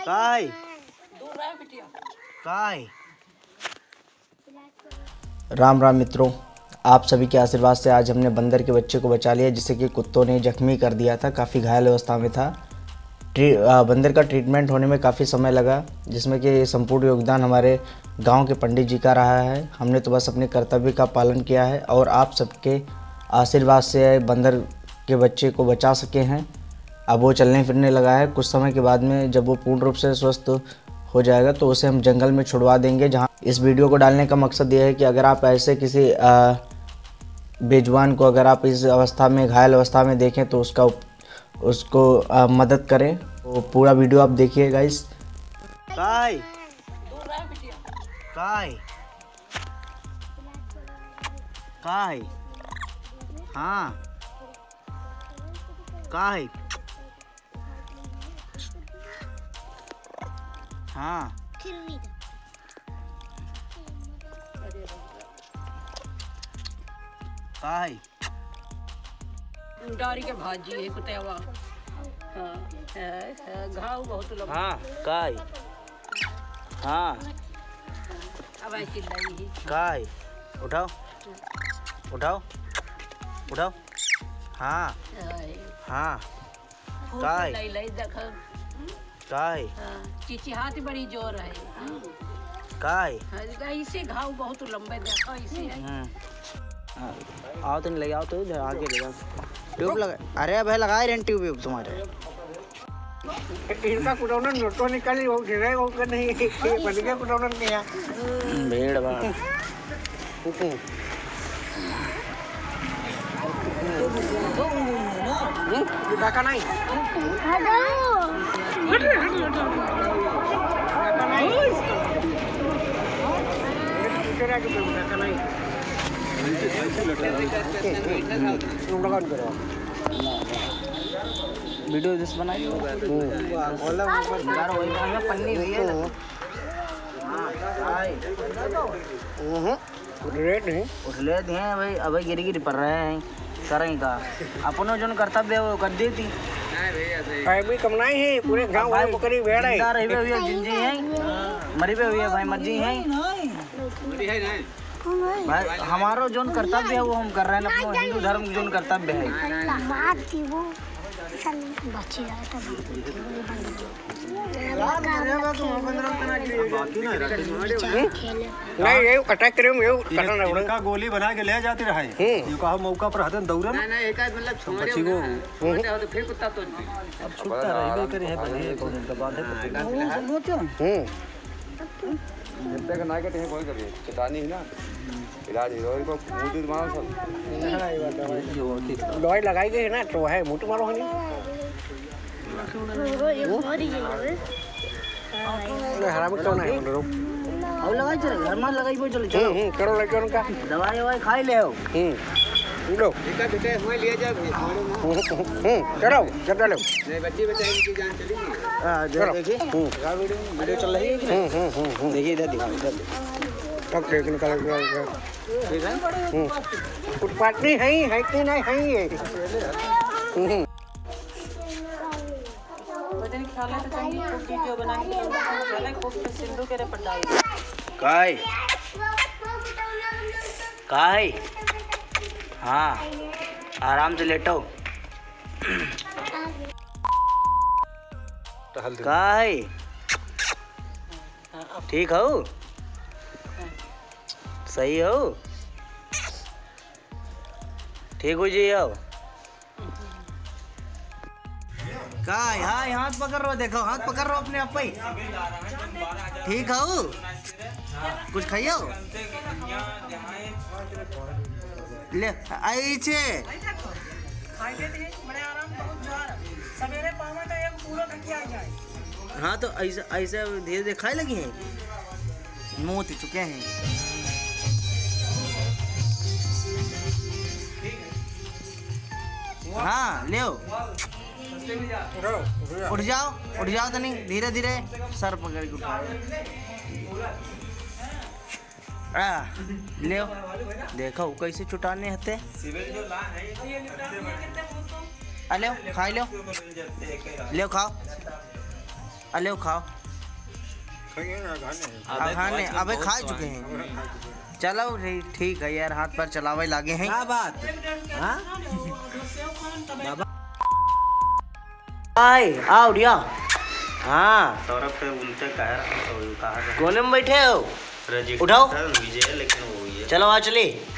काय काय। राम राम मित्रों, आप सभी के आशीर्वाद से आज हमने बंदर के बच्चे को बचा लिया, जिसे कि कुत्तों ने जख्मी कर दिया था। काफ़ी घायल अवस्था में था। बंदर का ट्रीटमेंट होने में काफ़ी समय लगा, जिसमें कि संपूर्ण योगदान हमारे गांव के पंडित जी का रहा है। हमने तो बस अपने कर्तव्य का पालन किया है और आप सबके आशीर्वाद से बंदर के बच्चे को बचा सके हैं। अब वो चलने फिरने लगा है। कुछ समय के बाद में जब वो पूर्ण रूप से स्वस्थ हो जाएगा तो उसे हम जंगल में छुड़वा देंगे। जहाँ इस वीडियो को डालने का मकसद ये है कि अगर आप ऐसे किसी बेजुबान को अगर आप इस अवस्था में, घायल अवस्था में देखें तो उसको मदद करें। तो पूरा वीडियो आप देखिए गाइस। काय काय काय हाँ काय हाँ काय डारी के भाजी है कुतेवा। घाव बहुत लंबा। हाँ काय हाँ अब ऐसी चिल्लाई है। काय उठाओ उठाओ उठाओ हाँ हाँ काय लाई लाई देखो काय चीची हाथ बड़ी जोर है। काय इसे घाव बहुत लंबे देखो इसे। आओ तो नहीं ले आओ, तो इधर आगे ले जाओ। ट्यूब लगा, अरे भाई लगाए रेंट ट्यूब तुम्हारे। इनका कुटौना नोटो निकाली वो गिरे वो कर नहीं बन गया कुटौना किया भेड़ बा ढाका नहीं वीडियो जिस बनाई पन्नी हुई है। उठले थे भाई, अभी गिरी गिरी पड़ रहे हैं करें का अपनो जो कर्तव्य वो कर देती भी कमनाई है। पूरे गांव भाई बकरी भेड़ है जिंजी है मरी पे हुई है भाई, मर्जी है भाई। हमारो जो कर्तव्य है वो हम कर रहे हैं। अपना हिंदू धर्म जो कर्तव्य है। नहीं ये अटैक करे ये कटना है का गोली बना के ले जाते रहे। ये कहा मौका पर हतन दौड़न नहीं एक आध मतलब छोड़े बच्ची को होते हो तो फिर कुत्ता तो अब छुट्टा रहबे करे है बने कौन दबा दे। जनता का ना कहते हैं कोई कभी चेतावनी है ना, इलाज हीरो को मुंह दूध मारो सब दवाई लगाई गई है ना तो है मुंह मारो नहीं हराम क्यों नहीं बोल रहा अब लगाई चले घर में लगाई वो चले चलो करो लड़के उनका दवाई ववाई खाई ले हो। लो बेटा बेटे हुए ले जा चलो चल लो नहीं बच्ची बचाएगी की जान चलेगी। हां देखिए वीडियो चल रही है कि नहीं। देखिए इधर दिखाओ, इधर अब देख निकाल ठीक है। फुटपाथ नहीं है कि नहीं है ये वजन खाले तो चाहिए खूब वीडियो बना के चले खूब सिंधु के रे पटाई काय काय हाँ आराम से लेटो। काय ठीक हो, सही हो, ठीक हो जी। आओ काय हाय हाथ पकड़ रहो, देखो हाथ पकड़ रहो अपने आप ही। ठीक हो, कुछ खाइयो ले आई छे सवेरे पावा तो एक पूरा थकिया जाए। हाँ तो ऐसा ऐसा धीरे धीरे खाए लगी हैं, मुँह तो चुके हैं। हाँ ले उठ जाओ तो नहीं, धीरे धीरे सर पकड़ के उठाओ। ले देखो कैसे चुटाने हते। ले खा लो, ले खाओ, ले खाओ। खाने अबे खा चुके हैं। चलो ठीक है यार, हाथ पर चलावे लागे हैं। क्या बात? आओ डिया। हाँ सौरभ पे उल्टे कह रहा हूँ, कोने में बैठे हो? उठाओ, विजय लेकिन वो ही है। चलो आ चलिए।